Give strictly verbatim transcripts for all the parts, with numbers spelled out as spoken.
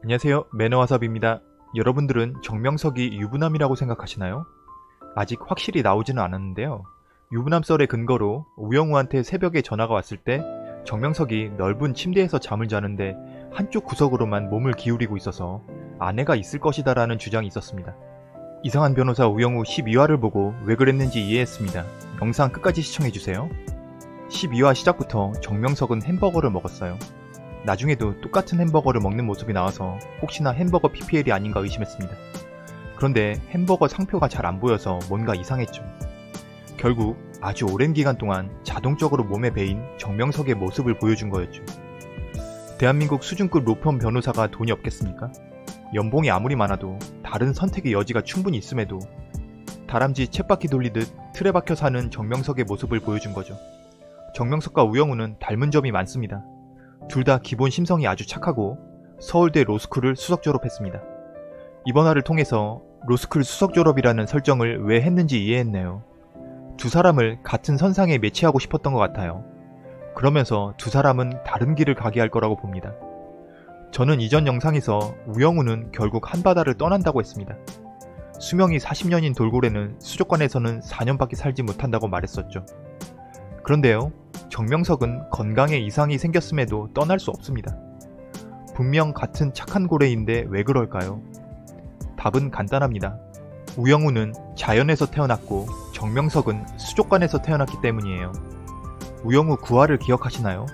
안녕하세요, 매너와삽입니다. 여러분들은 정명석이 유부남이라고 생각하시나요? 아직 확실히 나오지는 않았는데요. 유부남 썰의 근거로 우영우한테 새벽에 전화가 왔을 때 정명석이 넓은 침대에서 잠을 자는데 한쪽 구석으로만 몸을 기울이고 있어서 아내가 있을 것이다 라는 주장이 있었습니다. 이상한 변호사 우영우 십이 화를 보고 왜 그랬는지 이해했습니다. 영상 끝까지 시청해주세요. 십이 화 시작부터 정명석은 햄버거를 먹었어요. 나중에도 똑같은 햄버거를 먹는 모습이 나와서 혹시나 햄버거 피피엘이 아닌가 의심했습니다. 그런데 햄버거 상표가 잘 안 보여서 뭔가 이상했죠. 결국 아주 오랜 기간 동안 자동적으로 몸에 배인 정명석의 모습을 보여준 거였죠. 대한민국 수준급 로펌 변호사가 돈이 없겠습니까? 연봉이 아무리 많아도 다른 선택의 여지가 충분히 있음에도 다람쥐 쳇바퀴 돌리듯 틀에 박혀 사는 정명석의 모습을 보여준 거죠. 정명석과 우영우는 닮은 점이 많습니다. 둘 다 기본 심성이 아주 착하고 서울대 로스쿨을 수석 졸업했습니다. 이번 화를 통해서 로스쿨 수석 졸업이라는 설정을 왜 했는지 이해했네요. 두 사람을 같은 선상에 매치하고 싶었던 것 같아요. 그러면서 두 사람은 다른 길을 가게 할 거라고 봅니다. 저는 이전 영상에서 우영우는 결국 한바다를 떠난다고 했습니다. 수명이 사십 년인 돌고래는 수족관에서는 사 년밖에 살지 못한다고 말했었죠. 그런데요, 정명석은 건강에 이상이 생겼음에도 떠날 수 없습니다. 분명 같은 착한 고래인데 왜 그럴까요? 답은 간단합니다. 우영우는 자연에서 태어났고 정명석은 수족관에서 태어났기 때문이에요. 우영우 구 화를 기억하시나요?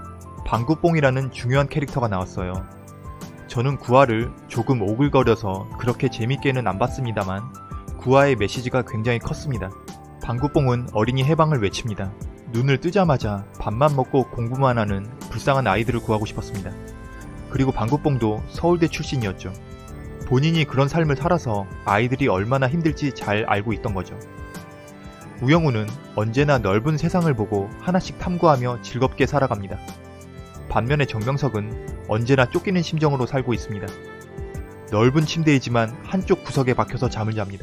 방구뽕이라는 중요한 캐릭터가 나왔어요. 저는 구 화를 조금 오글거려서 그렇게 재밌게는 안 봤습니다만 구 화의 메시지가 굉장히 컸습니다. 방구뽕은 어린이 해방을 외칩니다. 눈을 뜨자마자 밥만 먹고 공부만 하는 불쌍한 아이들을 구하고 싶었습니다. 그리고 방구뽕도 서울대 출신이었죠. 본인이 그런 삶을 살아서 아이들이 얼마나 힘들지 잘 알고 있던 거죠. 우영우는 언제나 넓은 세상을 보고 하나씩 탐구하며 즐겁게 살아갑니다. 반면에 정명석은 언제나 쫓기는 심정으로 살고 있습니다. 넓은 침대이지만 한쪽 구석에 박혀서 잠을 잡니다.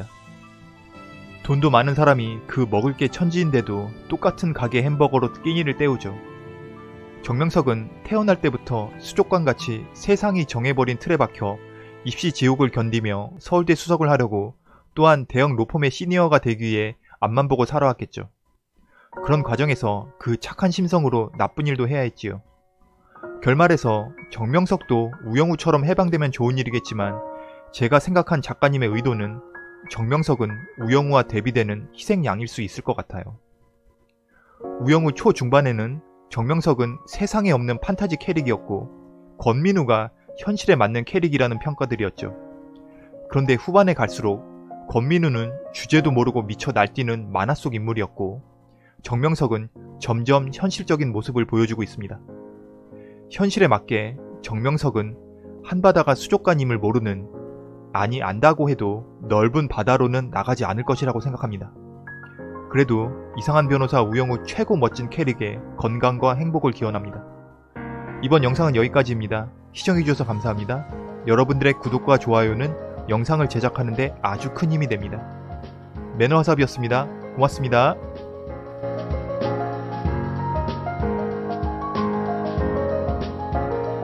돈도 많은 사람이 그 먹을 게 천지인데도 똑같은 가게 햄버거로 끼니를 때우죠. 정명석은 태어날 때부터 수족관같이 세상이 정해버린 틀에 박혀 입시 지옥을 견디며 서울대 수석을 하려고 또한 대형 로펌의 시니어가 되기 위해 앞만 보고 살아왔겠죠. 그런 과정에서 그 착한 심성으로 나쁜 일도 해야 했지요. 결말에서 정명석도 우영우처럼 해방되면 좋은 일이겠지만 제가 생각한 작가님의 의도는 정명석은 우영우와 대비되는 희생양일 수 있을 것 같아요. 우영우 초중반에는 정명석은 세상에 없는 판타지 캐릭이었고 권민우가 현실에 맞는 캐릭이라는 평가들이었죠. 그런데 후반에 갈수록 권민우는 주제도 모르고 미쳐 날뛰는 만화 속 인물이었고 정명석은 점점 현실적인 모습을 보여주고 있습니다. 현실에 맞게 정명석은 한바다가 수족관임을 모르는, 아니 안다고 해도 넓은 바다로는 나가지 않을 것이라고 생각합니다. 그래도 이상한 변호사 우영우 최고 멋진 캐릭에 건강과 행복을 기원합니다. 이번 영상은 여기까지입니다. 시청해주셔서 감사합니다. 여러분들의 구독과 좋아요는 영상을 제작하는데 아주 큰 힘이 됩니다. 매너와삽이었습니다. 고맙습니다.